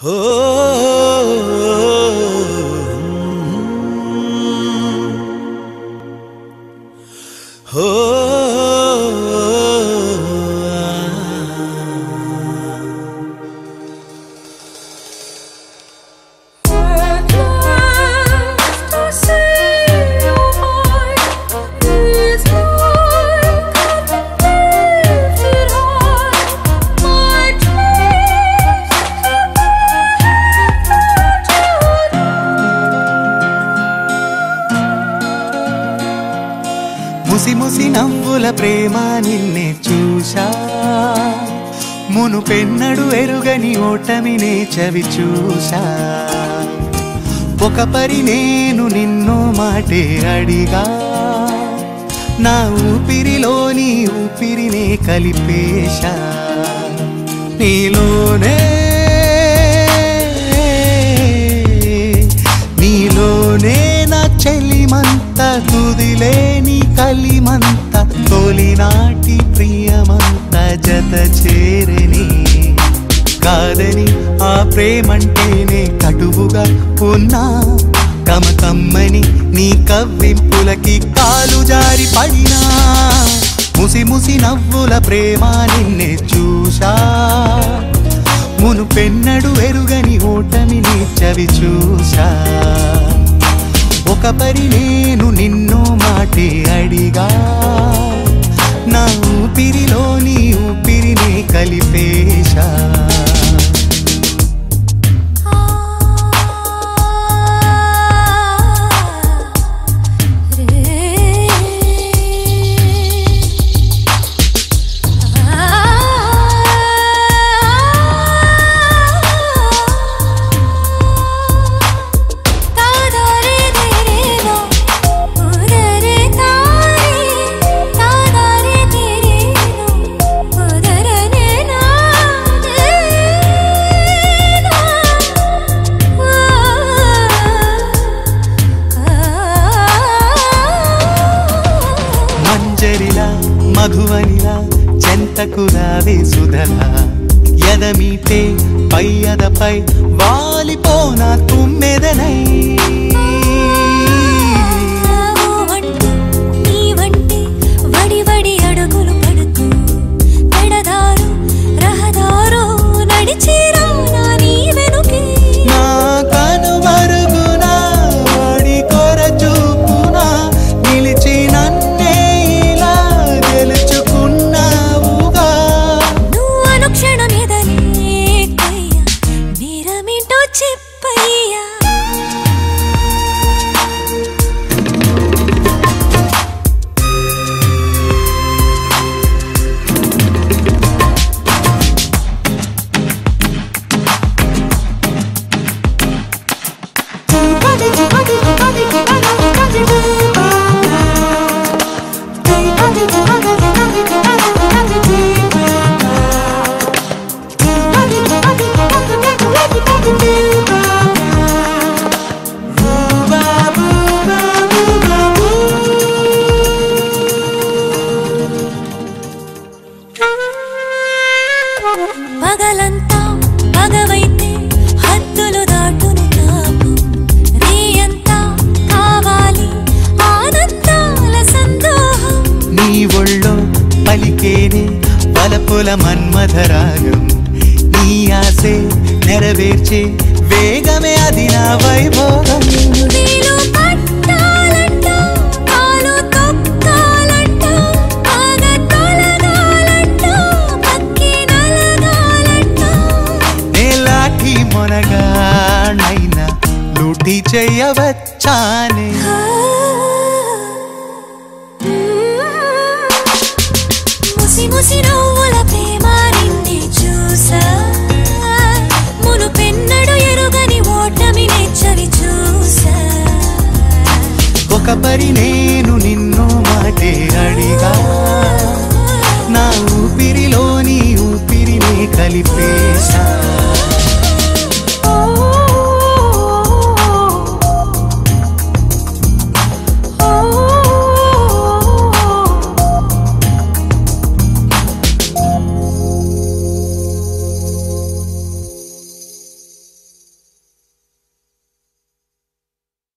ముసి ముసి నవ్వుల ప్రేమ నిన్నే చూశా, మునుపెన్నడు ఎరుగని ఓటమినే చవి చూశా. ఒక పరి నేను నిన్నో మాటే అడిగా, నా ఊపిరిలోని ఊపిరినే కలిపేశా. నీలోనే నీలోనే నా చెలిమంత, తుదిలేని కలిమంత, తొలినాటి ప్రియమంత జత చేరని. కాదని ఆ ప్రేమంటేనే కటువుగా ఉన్నా, కమ్మని నీ కవ్వింపులకి కాలు జారి పడినా. ముసి ముసి నవ్వుల ప్రేమ నిన్నే చూశా, మునుపెన్నడు ఎరుగని ఓటమిని చవి చూశా. ఒక పరి నేను నిన్నో మాటే అడిగా, నా ఊపిరిలోని ఊపిరిని కలిపేశా. మధువనిలా చెంతకు రావే సుధలా, ఎదమీటే పై ఎదపై వాలిపోనా తుమ్మెదనై. వడి అడుగులు పడుతూ పెడదారు రహదారు నడిచిరా నీ వెనుకే. నా కనుమరుగునా వాడి కొర చూపునా నిలిచి నన్నే ఇలా గెలుచుకున్నావుగా. నువ్వు అనుక్షణం ఎదలే కయ్యా, నేరమింటో చెప్పయ్యా. పగలంతా పగవైతే హద్దులు దాటును నాకు, రేయంతా కావాలి ఆనందాల సందోహం. నీ ఒళ్ళో పలికేనే పలపుల మన్మథరాగం, నీ ఆసే నెరవేర్చే వేగమే అది నా వైభోగం. మొనగానైనా లూటి చేయవచ్చానే. ముసి ముసి